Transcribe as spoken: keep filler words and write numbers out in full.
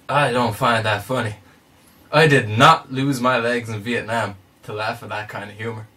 I don't find that funny. I did not lose my legs in Vietnam to laugh at that kind of humor.